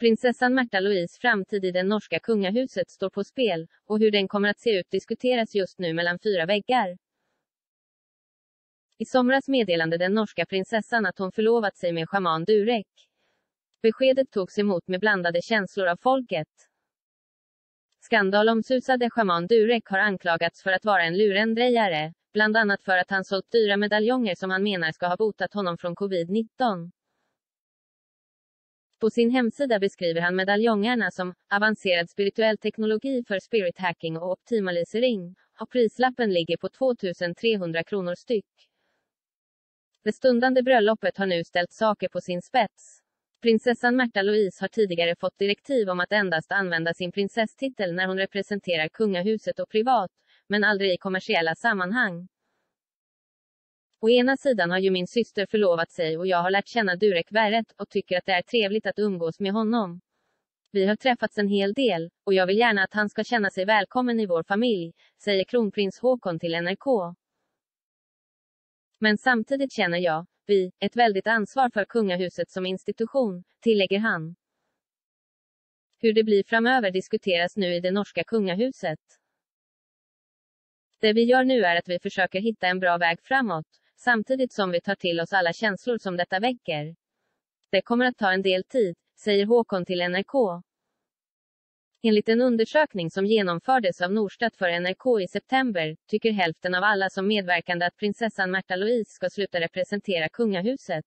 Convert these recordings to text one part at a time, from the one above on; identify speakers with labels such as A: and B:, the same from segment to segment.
A: Prinsessan Märtha Louise framtid i det norska kungahuset står på spel, och hur den kommer att se ut diskuteras just nu mellan 4 väggar. I somras meddelade den norska prinsessan att hon förlovat sig med schaman Durek. Beskedet togs emot med blandade känslor av folket. Skandalomsusade schaman Durek har anklagats för att vara en lurendrejare, bland annat för att han sålt dyra medaljonger som han menar ska ha botat honom från covid-19. På sin hemsida beskriver han medaljongerna som avancerad spirituell teknologi för spirit hacking och optimalisering, och prislappen ligger på 2300 kronor styck. Det stundande bröllopet har nu ställt saker på sin spets. Prinsessan Märtha Louise har tidigare fått direktiv om att endast använda sin prinsesstitel när hon representerar kungahuset och privat, men aldrig i kommersiella sammanhang. Å ena sidan har ju min syster förlovat sig och jag har lärt känna Durek Verret och tycker att det är trevligt att umgås med honom. Vi har träffats en hel del, och jag vill gärna att han ska känna sig välkommen i vår familj, säger kronprins Håkon till NRK. Men samtidigt känner jag, vi, ett väldigt ansvar för kungahuset som institution, tillägger han. Hur det blir framöver diskuteras nu i det norska kungahuset. Det vi gör nu är att vi försöker hitta en bra väg framåt, samtidigt som vi tar till oss alla känslor som detta väcker. Det kommer att ta en del tid, säger Håkon till NRK. Enligt en undersökning som genomfördes av Norstat för NRK i september, tycker hälften av alla som medverkande att prinsessan Märtha Louise ska sluta representera kungahuset.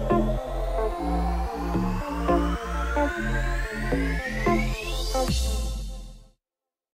B: Thank you.